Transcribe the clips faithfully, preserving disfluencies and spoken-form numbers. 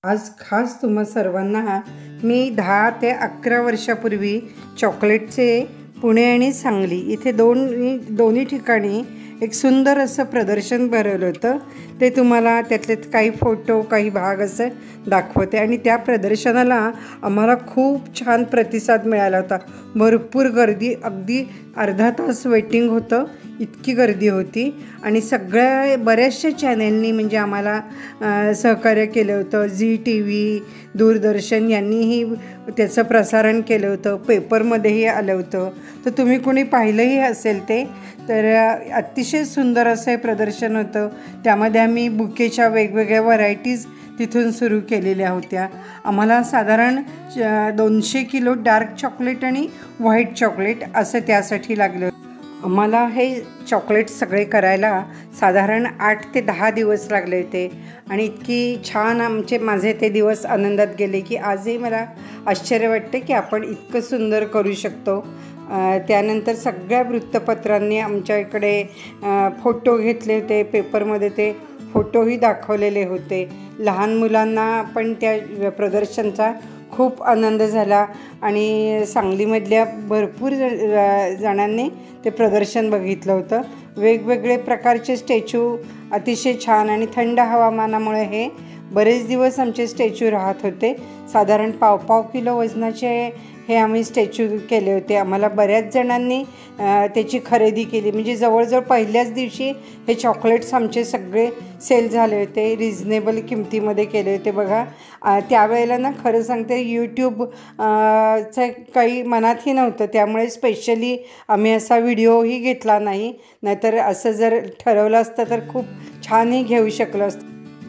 आज खास तुम्हा सर्वांना मी दहा ते अकरा वर्षापूर्वी चॉकलेटचे पुणे आणि सांगली इथे दोन दोन्ही ठिकाणी एक सुंदर असं प्रदर्शन भरवलं होतं। ते तुम्हाला त्यातले काही फोटो काही भाग असं दाखवते आणि त्या प्रदर्शनाला आम्हाला खूप छान प्रतिसाद मिळाला होता। भरपूर गर्दी, अगदी अर्धा तास वेटिंग होतं, इतकी गर्दी होती आणि सगळ्या बऱ्याचशा चॅनेलनी म्हणजे आम्हाला सहकार्य केलं होतं। झी टी व्ही, दूरदर्शन यांनीही त्याचं प्रसारण केलं होतं, पेपरमध्येही आलं होतं। तर तुम्ही कोणी पाहिलंही असेल ते, तर अतिशय सुंदर असं प्रदर्शन होतं। त्यामध्ये आम्ही बुकेच्या वेगवेगळ्या व्हरायटीज तिथून सुरू केलेल्या होत्या। आम्हाला साधारण दोनशे किलो डार्क चॉकलेट आणि व्हाईट चॉकलेट असं त्यासाठी लागलं। आम्हाला हे चॉकलेट सगळे करायला साधारण आठ ते दहा दिवस लागले होते आणि इतकी छान आमचे माझे ते दिवस आनंदात गेले की आजही मला आश्चर्य वाटते की आपण इतकं सुंदर करू शकतो। त्यानंतर सगळ्या वृत्तपत्रांनी आमच्या इकडे फोटो घेतले होते, पेपरमध्ये ते फोटोही दाखवलेले होते। लहान मुलांना पण त्या प्रदर्शनाचा खूप आनंद झाला आणि सांगलीमधल्या भरपूर जणांनी ते प्रदर्शन बघितलं होतं। वेगवेगळे प्रकारचे स्टॅच्यू अतिशय छान आणि थंड हवामानामुळे हे बरेच दिवस आमचे स्टॅच्यू राहत होते। साधारण पाव पाव किलो वजनाचे हे आम्ही स्टॅच्यू केले होते। आम्हाला बऱ्याच जणांनी त्याची खरेदी केली, म्हणजे जवळजवळ पहिल्याच दिवशी हे चॉकलेट्स आमचे सगळे सेल झाले होते। रिजनेबल किमतीमध्ये केले होते बघा। त्यावेळेला ना खरं सांगते यूट्यूब चं काही मनातही नव्हतं, त्यामुळे स्पेशली आम्ही असा व्हिडिओही घेतला नाही, नाहीतर असं जर ठरवलं असतं तर खूप छानही घेऊ शकलो असतं।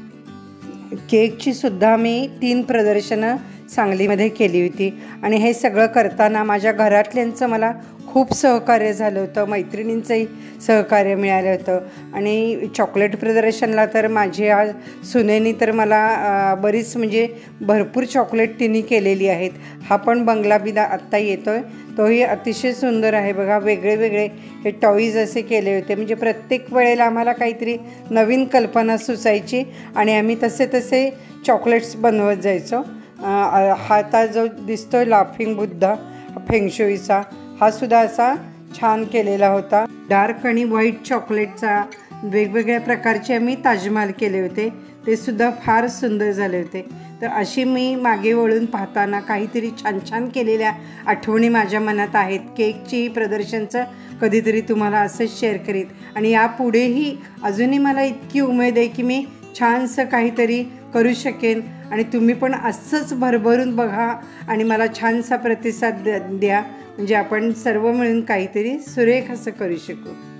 केकची सुद्धा मी तीन प्रदर्शनं सांगलीमध्ये केली होती आणि हे सगळं करताना माझ्या घरातल्यांचं मला खूप सहकार्य झालं होतं, मैत्रिणींचंही सहकार्य मिळालं होतं। आणि चॉकलेट प्रदर्शनला तर माझ्या सुनेनी तर मला बरीच म्हणजे भरपूर चॉकलेट तिने केलेली आहेत। हा पण बंगला बिदा आत्ता येतो आहे, तोही अतिशय सुंदर आहे बघा। वेगळे वेगळे हे टॉईज असे केले होते, म्हणजे प्रत्येक वेळेला आम्हाला काहीतरी नवीन कल्पना सुचायची आणि आम्ही तसे तसे चॉकलेट्स बनवत जायचो। हा आता जो दिसतोय लाफिंग बुद्धा फेंगशुईचा, हा सुद्धा असा छान केलेला होता। डार्क आणि व्हाईट चॉकलेटचा वेगवेगळ्या प्रकारचे आम्ही ताजमहाल केले होते, ते सुद्धा फार सुंदर झाले होते। तर अशी मी मागे वळून पाहताना काहीतरी छान छान केलेल्या आठवणी माझ्या मनात आहेत। केकची प्रदर्शनचं कधीतरी तुम्हाला असंच शेअर करीत आणि यापुढेही अजूनही मला इतकी उमेद आहे की मी छानसं काहीतरी करू शकेन आणि तुम्ही पण असंच भरभरून बघा आणि मला छानसा प्रतिसाद द्या, म्हणजे आपण सर्व मिळून काहीतरी सुरेख असं करू शकू।